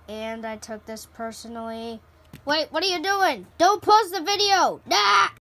and I took this personally. Wait, what are you doing? Don't pause the video! Nah!